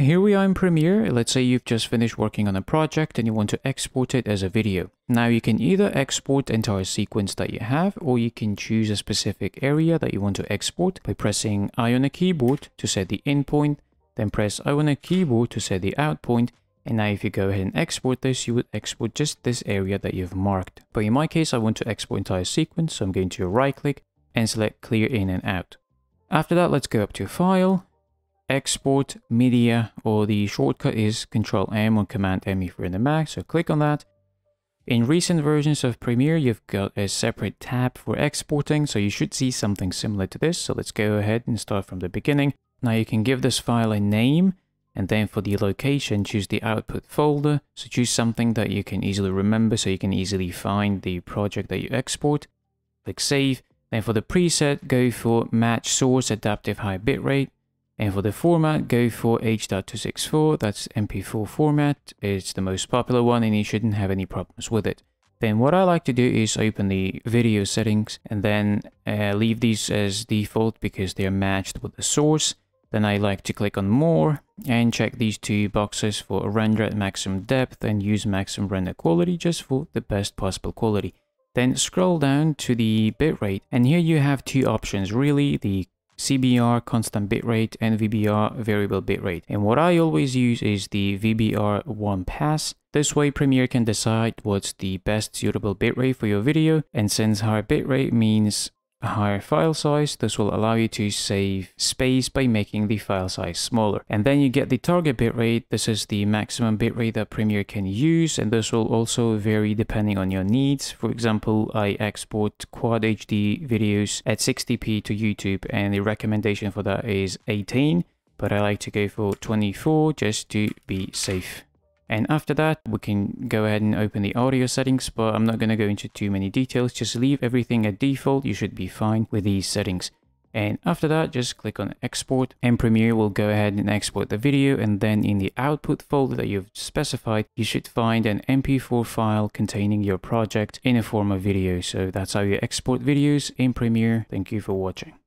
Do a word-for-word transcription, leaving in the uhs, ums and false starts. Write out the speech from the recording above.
here we are in Premiere. Let's say you've just finished working on a project and you want to export it as a video. Now you can either export the entire sequence that you have, or you can choose a specific area that you want to export by pressing I on the keyboard to set the in point, then press I on the keyboard to set the out point. And now if you go ahead and export this, you would export just this area that you've marked. But in my case, I want to export entire sequence, so I'm going to right click and select clear in and out. After that, let's go up to File, Export, Media, or the shortcut is Control M or Command M if you're in the Mac, so click on that. In recent versions of Premiere, you've got a separate tab for exporting, so you should see something similar to this. So let's go ahead and start from the beginning. Now you can give this file a name, and then for the location, choose the output folder. So choose something that you can easily remember so you can easily find the project that you export. Click Save. Then for the preset, go for Match Source Adaptive High Bitrate. And for the format, go for H dot two sixty-four. That's M P four format. It's the most popular one and you shouldn't have any problems with it. Then what I like to do is open the video settings and then uh, leave these as default because they're matched with the source. Then I like to click on More and check these two boxes for render at maximum depth and use maximum render quality just for the best possible quality. Then scroll down to the bitrate, and here you have two options really, the C B R constant bitrate and V B R variable bitrate. And what I always use is the V B R one pass. This way Premiere can decide what's the best suitable bitrate for your video, and since higher bitrate means a higher file size, this will allow you to save space by making the file size smaller. And then you get the target bitrate. This is the maximum bitrate that Premiere can use, and this will also vary depending on your needs. For example, I export Quad H D videos at sixty p to YouTube, and the recommendation for that is eighteen, but I like to go for twenty-four just to be safe. And after that, we can go ahead and open the audio settings, but I'm not going to go into too many details. Just leave everything at default. You should be fine with these settings. And after that, just click on Export, and Premiere will go ahead and export the video. And then in the output folder that you've specified, you should find an M P four file containing your project in a form of video. So that's how you export videos in Premiere. Thank you for watching.